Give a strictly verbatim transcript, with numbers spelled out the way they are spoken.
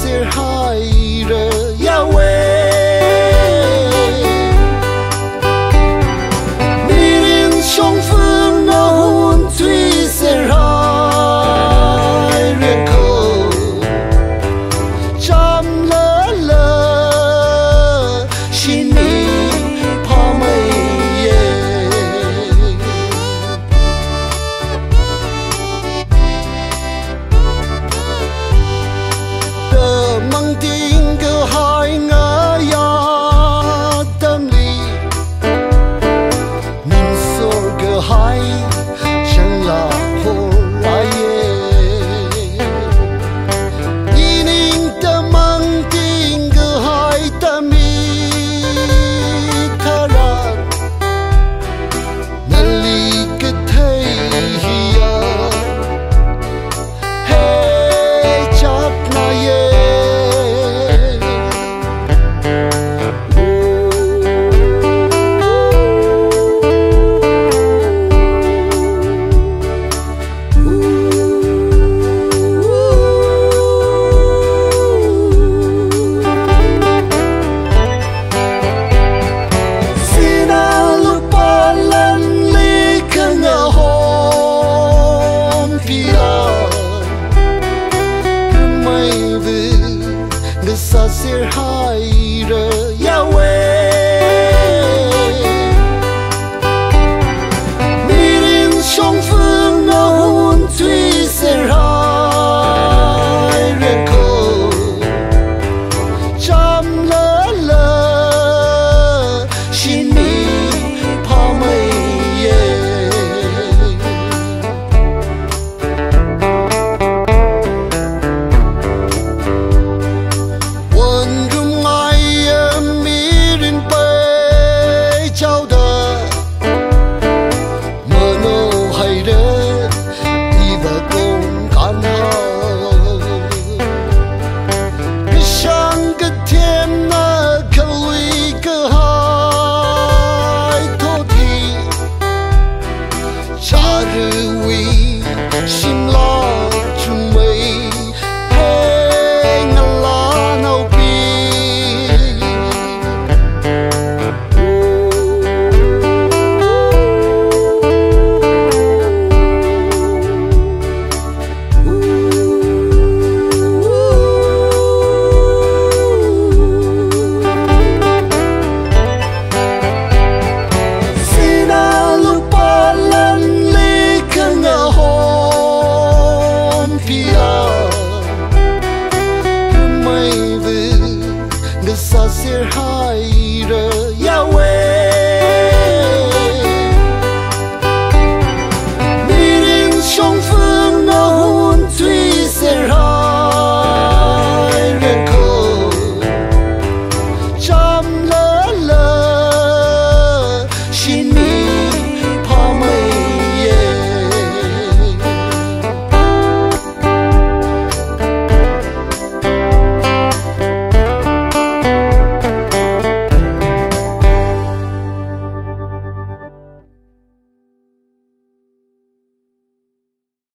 sir hai re Iyah-we Mirin song phương na hun tui sir hai re ko Chamlala Shinmi Phameiya Mang tiếng cơ hai ngã ya tâm lý Min sor cơ hai chẳng là hồ lại Đi ninh ta mang tiếng cơ hai tâm lý thả ra Nali cơ thầy hiya Hey chắc na ye Sina lupa lanli khangahom phila Meiphok ngasa sir hai